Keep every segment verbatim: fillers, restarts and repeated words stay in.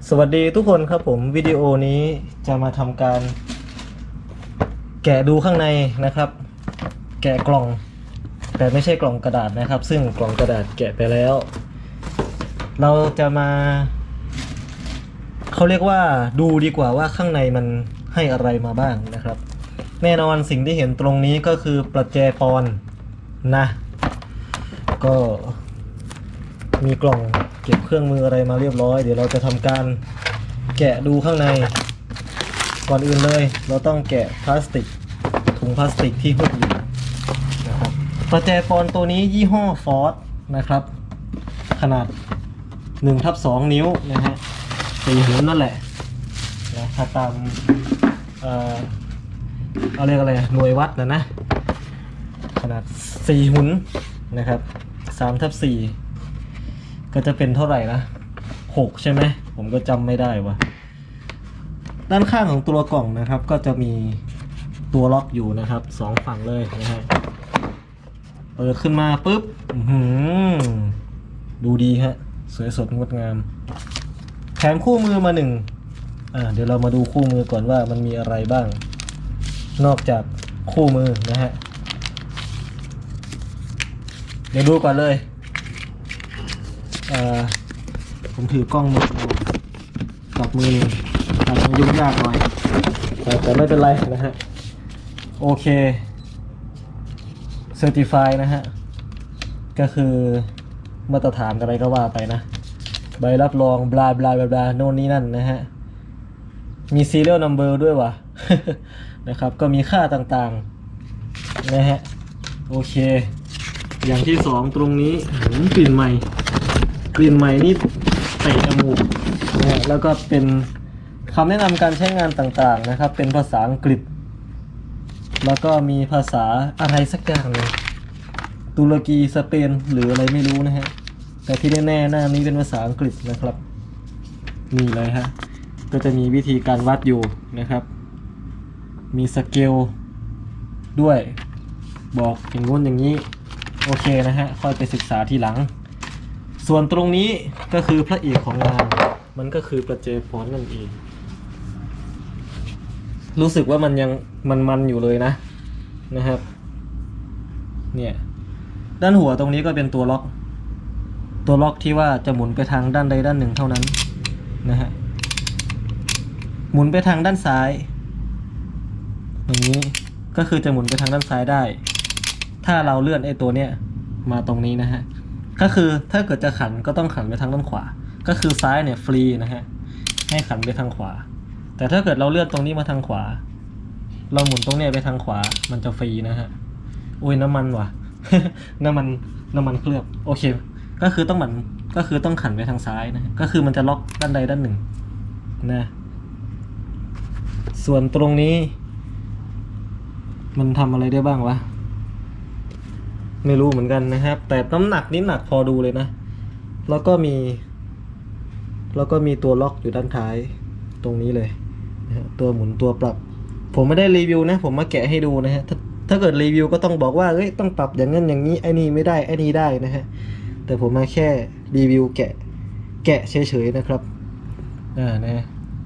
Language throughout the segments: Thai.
สวัสดีทุกคนครับผมวิดีโอนี้จะมาทำการแกะดูข้างในนะครับ แกะกล่องแต่ไม่ใช่กล่องกระดาษนะครับซึ่งกล่องกระดาษแกะไปแล้วเราจะมาเขาเรียกว่าดูดีกว่าว่าข้างในมันให้อะไรมาบ้างนะครับแน่นอนสิ่งที่เห็นตรงนี้ก็คือประแจปอนนะก็มีกล่องเก็บเครื่องมืออะไรมาเรียบร้อยเดี๋ยวเราจะทำการแกะดูข้างในก่อนอื่นเลยเราต้องแกะพลาสติกถุงพลาสติกที่หุบอยู่นะครับประแจปอนตัวนี้ยี่ห้อฟอร์ดนะครับขนาดหนึ่งทับสองนิ้วนะฮะสี่หุ่นนั่นแหละนะถ้าตามเอ่อเอาเรียกอะไรหน่วยวัดนะนะขนาดสี่หุ่นนะครับสามทับสี่ก็จะเป็นเท่าไหร่นะหกใช่ไหมผมก็จำไม่ได้วะด้านข้างของตัวกล่องนะครับก็จะมีตัวล็อกอยู่นะครับสองฝั่งเลยนะฮะเปิดขึ้นมาปุ๊บดูดีฮะสวยสดงดงามแถมคู่มือมาหนึ่งอ่าเดี๋ยวเรามาดูคู่มือก่อนว่ามันมีอะไรบ้างนอกจากคู่มือนะฮะเดี๋ยวดูก่อนเลยอ่าผมถือกล้องมือกับมือหนึ่งอาจจะยุ่งยากหน่อยแต่แต่ไม่เป็นไรนะฮะโอเคเซอร์ติฟายนะฮะก็คือมาตรฐานอะไรก็ว่าไปนะใบรับรองบลาบลาบลาโน่นนี่นั่นนะฮะมี serial number ด้วยวะ นะครับก็มีค่าต่างๆนะฮะโอเคอย่างที่สองตรงนี้กลิ่นใหม่กลิ่นใหม่นี่เตะจมูกนะฮะแล้วก็เป็นคำแนะนำการใช้งานต่างๆนะครับเป็นภาษาอังกฤษแล้วก็มีภาษาอะไรสักอย่างเลยตุรกีสเปนหรืออะไรไม่รู้นะฮะแต่ที่แน่ๆหน้านี้เป็นภาษาอังกฤษนะครับนี่เลยฮะก็จะมีวิธีการวัดอยู่นะครับมีสเกลด้วยบอกอย่างงู้นอย่างนี้โอเคนะฮะค่อยไปศึกษาทีหลังส่วนตรงนี้ก็คือพระเอกของงานมันก็คือประแจปอนนั่นเองรู้สึกว่ามันยังมันๆอยู่เลยนะนะครับเนี่ยด้านหัวตรงนี้ก็เป็นตัวล็อกตัวล็อกที่ว่าจะหมุนไปทางด้านใดด้านหนึ่งเท่านั้นนะฮะหมุนไปทางด้านซ้ายอย่างนี้ก็คือจะหมุนไปทางด้านซ้ายได้ถ้าเราเลื่อนไอ้ตัวเนี้ยมาตรงนี้นะฮะก็คือถ้าเกิดจะขันก็ต้องขันไปทางด้านขวาก็คือซ้ายเนี่ยฟรีนะฮะให้ขันไปทางขวาแต่ถ้าเกิดเราเลื่อนตรงนี้มาทางขวาเราหมุนตรงเนี้ยไปทางขวามันจะฟรีนะฮะโอ้ยน้ำมันว่ะ น้ำมันน้ำมันเคลือบโอเคก็คือต้องหมันก็คือต้องขันไปทางซ้ายนะก็คือมันจะล็อกด้านใดด้านหนึ่งนะส่วนตรงนี้มันทำอะไรได้บ้างวะไม่รู้เหมือนกันนะครับแต่น้ำหนักนี่หนักพอดูเลยนะแล้วก็มีแล้วก็มีตัวล็อกอยู่ด้านท้ายตรงนี้เลยนะตัวหมุนตัวปรับผมไม่ได้รีวิวนะผมมาแกะให้ดูนะฮะถ้าถ้าเกิดรีวิวก็ต้องบอกว่าเอ้ยต้องปรับอย่างนั้นอย่างนี้ไอ้นี่ไม่ได้ไอ้นี่ได้นะฮะแต่ผมมาแค่รีวิวแกะแกะเฉยๆนะครับอ่านะ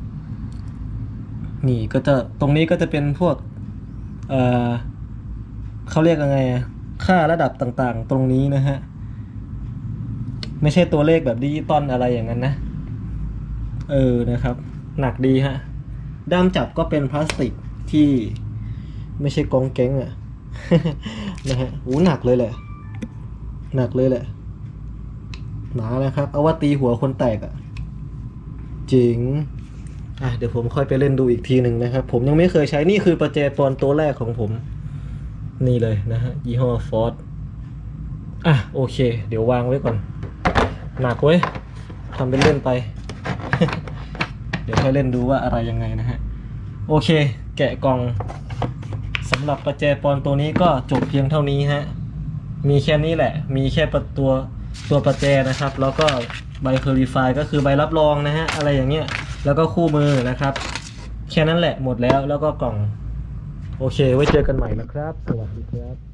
นี่ก็จะตรงนี้ก็จะเป็นพวกเอ่อเขาเรียกยังไงอะค่าระดับต่างๆตรงนี้นะฮะไม่ใช่ตัวเลขแบบดิจิตอลอะไรอย่างนั้นนะเออนะครับหนักดีฮะด้ามจับก็เป็นพลาสติกที่ไม่ใช่กองแก๊งอะ นะฮะโอ้หนักเลยแหละหนักเลยแหละหนาเลยครับเอาว่าตีหัวคนแตกอะจริงอ่ะเดี๋ยวผมค่อยไปเล่นดูอีกทีหนึ่งนะครับผมยังไม่เคยใช้นี่คือประแจปอนตัวแรกของผมนี่เลยนะฮะยี่ห้อฟอร์ดอ่ะโอเคเดี๋ยววางไว้ก่อนหนักเว้ยทำเป็นเล่นไป เดี๋ยวค่อยเล่นดูว่าอะไรยังไงนะฮะโอเคแกะกล่องสำหรับประแจปอนตัวนี้ก็จบเพียงเท่านี้ฮะมีแค่นี้แหละมีแค่ตัวตัวประแจนะครับแล้วก็ใบเคอร์ริฟายก็คือใบรับรองนะฮะอะไรอย่างเงี้ยแล้วก็คู่มือนะครับแค่นั้นแหละหมดแล้วแล้วก็กล่องโอเคไว้เจอกันใหม่นะครับสวัสดีครับ